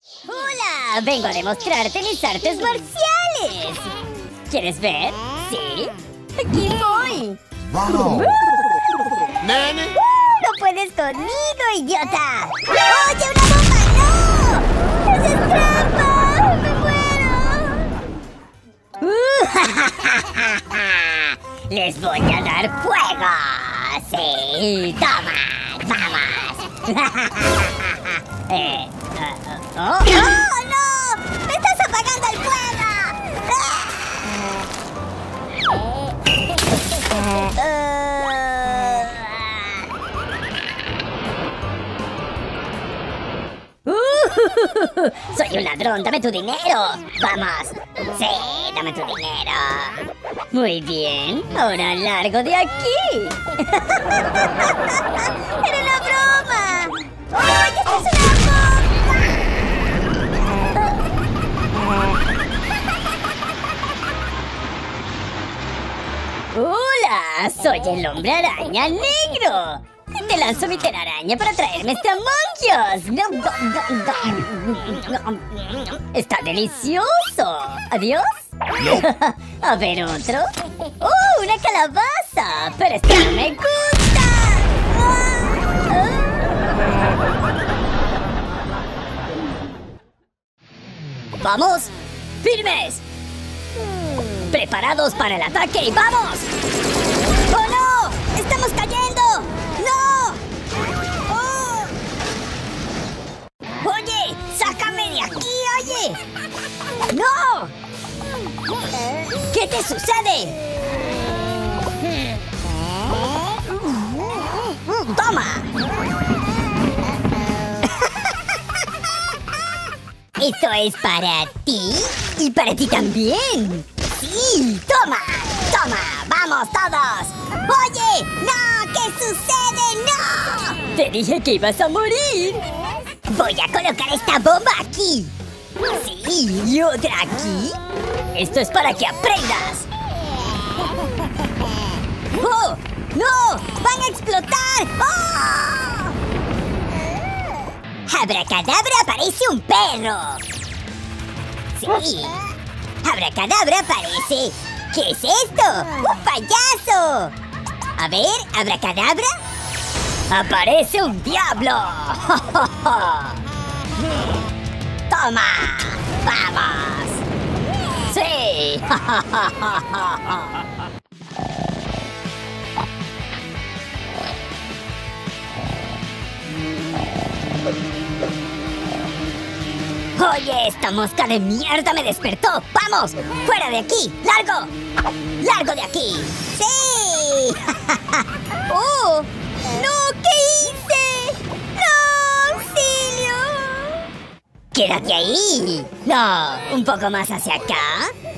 ¡Hola! Vengo a demostrarte mis artes marciales. ¿Quieres ver? ¿Sí? ¡Aquí voy! ¡Wow! ¡Nene! ¡No puedes conmigo, idiota! ¡Oye, una bomba! ¡No! ¡Esa es trampa! ¡Me muero! ¡Les voy a dar fuego! ¡Sí! ¡Toma! ¡Vamos! ¡Oh, no! ¡Me estás apagando el fuego! ¡Soy un ladrón! ¡Dame tu dinero! ¡Vamos! ¡Sí! ¡Dame tu dinero! Muy bien. Ahora largo de aquí. ¡Era una broma! ¡Oye, esto es una bomba! ¡Hola! ¡Soy el hombre araña negro! Te lanzo mi telaraña para traerme este Among Us. ¡Está delicioso! ¿Adiós? No. A ver, otro. ¡Oh, una calabaza! ¡Pero esta no me gusta! ¡Vamos! ¡Firmes! ¡Preparados para el ataque! ¡Vamos! ¡Oh, no! ¡Estamos cayendo! ¡No! ¡Oh! ¡Oye! ¡Sácame de aquí, oye! ¡No! ¿Qué te sucede? ¡Toma! Esto es para ti y para ti también. ¡Sí! ¡Toma! ¡Toma! ¡Vamos todos! ¡Oye! ¡No! ¿Qué sucede? ¡No! Te dije que ibas a morir. Voy a colocar esta bomba aquí. Sí, y otra aquí. Esto es para que aprendas. ¡Oh! ¡No! ¡Van a explotar! ¡Oh! ¡Abracadabra, aparece un perro! Sí. ¡Abracadabra, aparece! ¿Qué es esto? ¡Un payaso! A ver, abracadabra. ¡Aparece un diablo! ¡Toma! ¡Vamos! ¡Sí! ¡Oye, esta mosca de mierda me despertó! ¡Vamos! ¡Fuera de aquí! ¡Largo! ¡Largo de aquí! ¡Sí! ¡Oh! ¡No! ¿Qué hice? ¡No! ¡Auxilio! ¡Quédate ahí! ¡No! ¿Un poco más hacia acá?